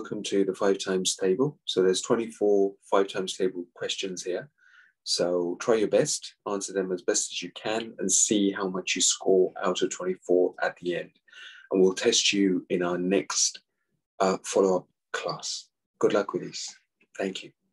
welcome to the 5 times table. So there's 24 5 times table questions here. So try your best, answer them as best as you can, and see how much you score out of 24 at the end. And we'll test you in our next follow-up class. Good luck with these. Thank you.